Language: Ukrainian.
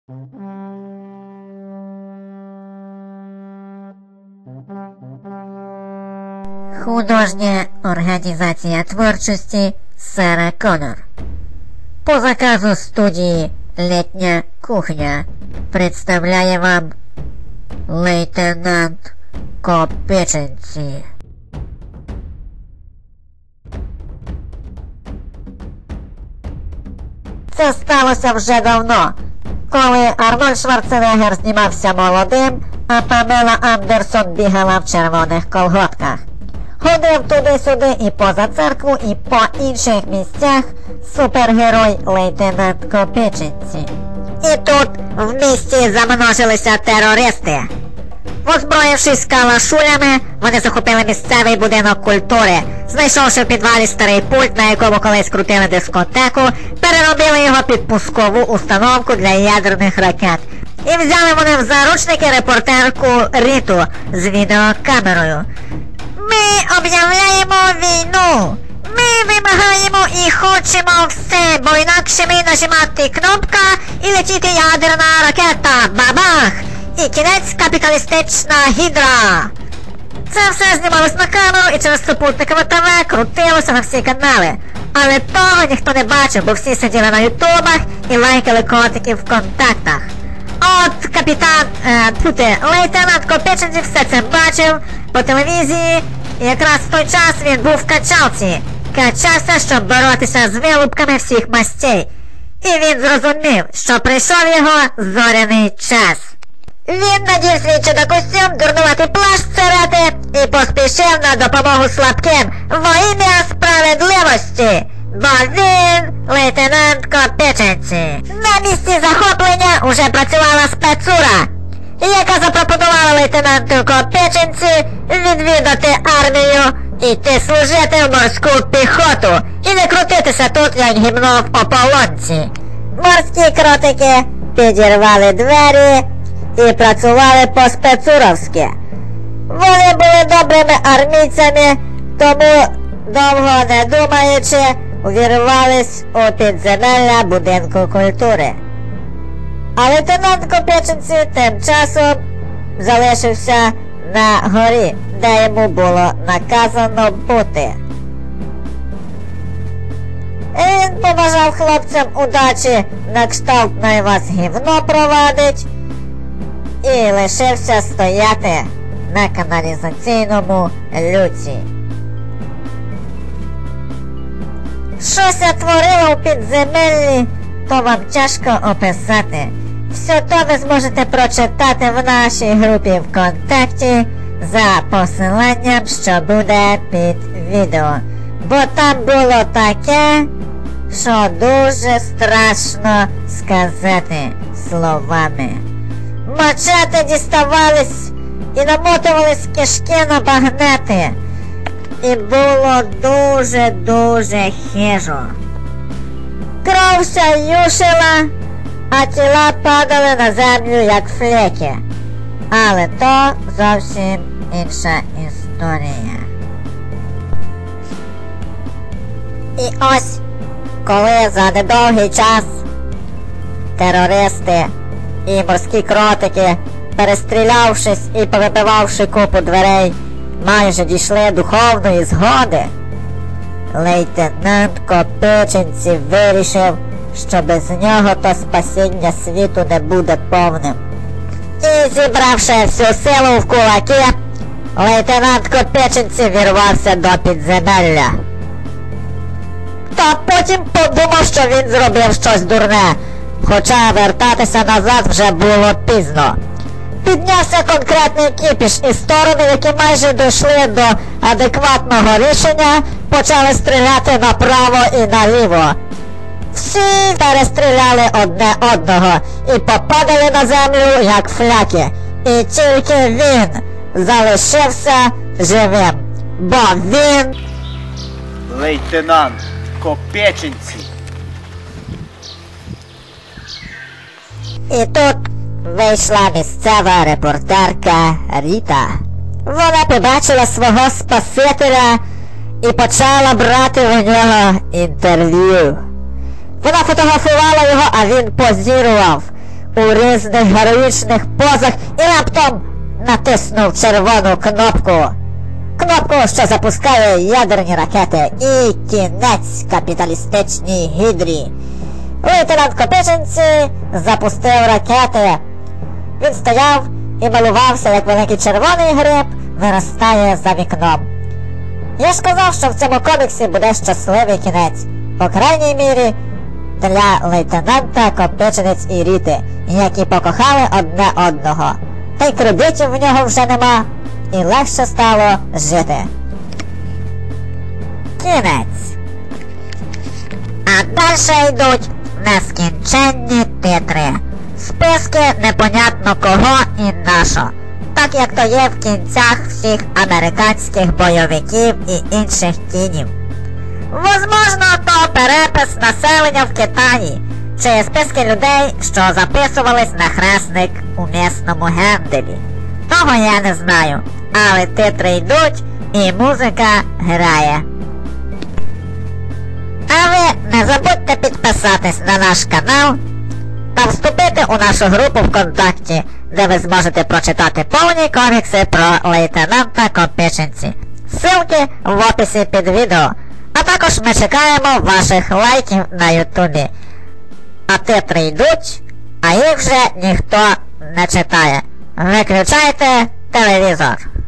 Художня організація творчості Сара Коннор. По заказу студії «Літня кухня» представляє вам лейтенант Копичинці. Це сталося вже давно, коли Арнольд Шварценеггер знімався молодим, а Памела Андерсон бігала в червоних колготках. Ходив туди-сюди і поза церкву, і по інших місцях супергерой лейтенант Копичинці. І тут в місті замножилися терористи. Озброївшись калашулями, вони захопили місцевий будинок культури, знайшовши в підвалі старий пульт, на якому колись крутили дискотеку, переробили його під пускову установку для ядерних ракет. І взяли вони в заручники репортерку Ріту з відеокамерою. Ми об'являємо війну! Ми вимагаємо і хочемо все, бо інакше ми нажимати кнопка і летіти ядерна ракета. Бабах! І кінець капіталістична гідра. Це все знімалось на камеру і через супутникове ТВ крутилося на всі канали. Але того ніхто не бачив, бо всі сиділи на ютубах і лайкали котиків в контактах. От лейтенант Копичинці все це бачив по телевізії, і якраз в той час він був в качалці. Качався, щоб боротися з вилупками всіх мастей. І він зрозумів, що прийшов його зоряний час. Він надів свій чудо-костюм, дурнуватий плащ царати і поспішив на допомогу слабким во ім'я справедливості, бо він лейтенант Копичинці. На місці захоплення уже працювала спецура, яка запропонувала лейтенанту Копичинці відвідати армію, іти служити в морську піхоту і не крутитися тут, як гімно в ополонці. Морські кротики підірвали двері і працювали по-спецуровськи. Вони були добрими армійцями, тому, довго не думаючи, увірвались у підземелля будинку культури. А лейтенант Копичинці тим часом залишився на горі, де йому було наказано бути. Він побажав хлопцям удачі, на кшталт най вас гівно провадить, і лишився стояти на каналізаційному люці. Щось я творила у підземеллі, то вам тяжко описати. Все то ви зможете прочитати в нашій групі ВКонтакті за посиланням, що буде під відео. Бо там було таке, що дуже страшно сказати словами. Мачети діставались і намотувались кишки на багнети. І було дуже хижо. Кров ся юшила, а тіла падали на землю, як флеки. Але то зовсім інша історія. І ось, коли за недовгий час терористи і морські кротики, перестрілявшись і повибивавши купу дверей, майже дійшли духовної згоди, лейтенант Копичинці вирішив, що без нього то спасіння світу не буде повним. І, зібравши всю силу в кулаки, лейтенант Копичинці вірвався до підземелля. Та потім подумав, що він зробив щось дурне, хоча вертатися назад вже було пізно. Піднявся конкретний кіпіш, і сторони, які майже дійшли до адекватного рішення, почали стріляти направо і наліво. Всі перестріляли одне одного і попадали на землю, як фляки. І тільки він залишився живим, бо він лейтенант Копичинці. І тут вийшла місцева репортерка Ріта. Вона побачила свого спасителя і почала брати у нього інтерв'ю. Вона фотографувала його, а він позірував. у різних героїчних позах і раптом натиснув червону кнопку. Кнопку, що запускає ядерні ракети, і кінець капіталістичній гідрі. Лейтенант Копичинці запустив ракети. Він стояв і малювався, як великий червоний гриб виростає за вікном. Я ж казав, що в цьому коміксі буде щасливий кінець. По крайній мірі, для лейтенанта Копичинець і Ріти, які покохали одне одного. Та й кредитів в нього вже нема, і легше стало жити. Кінець. А далі йдуть нескінченні титри. Списки непонятно кого і нашо. Так як то є в кінцях всіх американських бойовиків і інших кінів. Возможно, то перепис населення в Китаї, чи списки людей, що записувались на хресник у місному генделі. Того я не знаю, але титри йдуть і музика грає. А ви не забудьте підписатись на наш канал та вступити у нашу групу ВКонтакті, де ви зможете прочитати повні комікси про лейтенанта Копичинці. Ссылки в описі під відео. А також ми чекаємо ваших лайків на ютубі. А титри йдуть, а їх вже ніхто не читає. Виключайте телевізор.